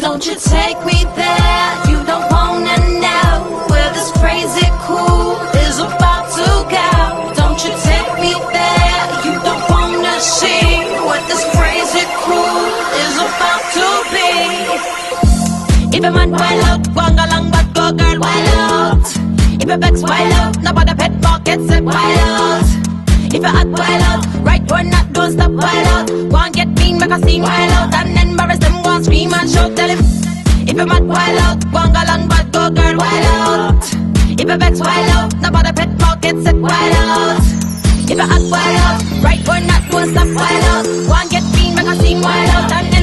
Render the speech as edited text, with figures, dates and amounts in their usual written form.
Don't you take me there, you don't wanna know where this crazy cool is about to go. Don't you take me there, you don't wanna see what this crazy cool is about to be. If a man wild out, wang along but go girl wild out. If a vex wild out, nobody pet pocket set wild out. If you hot wild out, right or not, don't stop wild out. Go and get mean, make a scene wild out, and then embarrass them, go and scream and shout, tell him. If you mad wild out, go and go along but go girl wild out. If you vex wild out, nobody pet pocket set wild out. If you hot wild out, right or not, don't stop wild out. Go and get mean, make a scene wild out, and